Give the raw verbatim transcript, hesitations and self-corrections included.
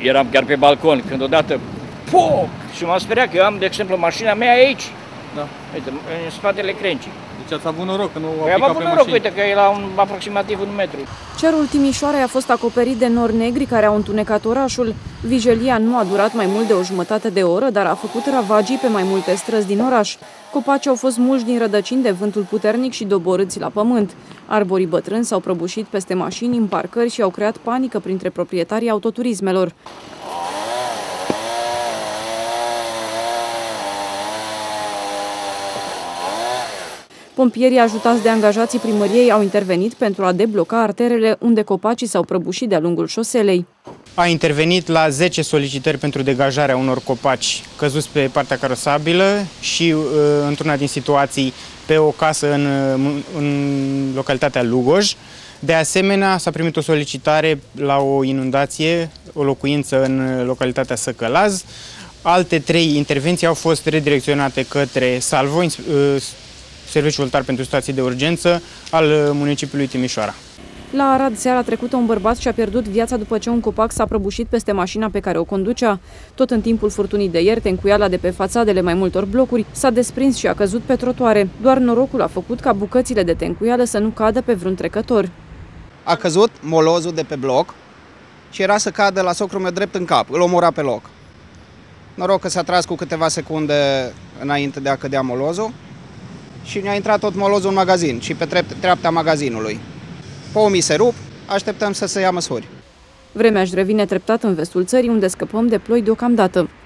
Eram chiar pe balcon, când odată, poc! Și m-am speriat că eu am, de exemplu, mașina mea aici. Da. Uite, în spatele crencii. Deci ați avut noroc că nu au Păi am picat avut pe noroc, mașini. uite, că e la un, aproximativ un metru. Cerul Timișoarei a fost acoperit de nori negri care au întunecat orașul. Vijelia nu a durat mai mult de o jumătate de oră, dar a făcut ravagii pe mai multe străzi din oraș. Copacii au fost mulși din rădăcini de vântul puternic și doborâți la pământ. Arborii bătrâni s-au prăbușit peste mașini în parcări și au creat panică printre proprietarii autoturismelor. Pompierii, ajutați de angajații primăriei, au intervenit pentru a debloca arterele unde copacii s-au prăbușit de-a lungul șoselei. A intervenit la zece solicitări pentru degajarea unor copaci căzuți pe partea carosabilă și, într-una din situații, pe o casă în, în localitatea Lugoj. De asemenea, s-a primit o solicitare la o inundație, o locuință în localitatea Săcălaz. Alte trei intervenții au fost redirecționate către Salvo, Serviciul Voluntar pentru Situații de Urgență al municipiului Timișoara. La Arad, seara trecută, un bărbat și-a pierdut viața după ce un copac s-a prăbușit peste mașina pe care o conducea. Tot în timpul furtunii de ieri, tencuiala de pe fațadele mai multor blocuri s-a desprins și a căzut pe trotuare. Doar norocul a făcut ca bucățile de tencuială să nu cadă pe vreun trecător. A căzut molozul de pe bloc și era să cadă la socrul meu drept în cap. Îl omora pe loc. Noroc că s-a tras cu câteva secunde înainte de a cădea molozul și ne-a intrat tot molozul în magazin și pe treapta magazinului. Pomii se rup, așteptăm să se ia măsuri. Vremea își revine treptat în vestul țării, unde scăpăm de ploi deocamdată.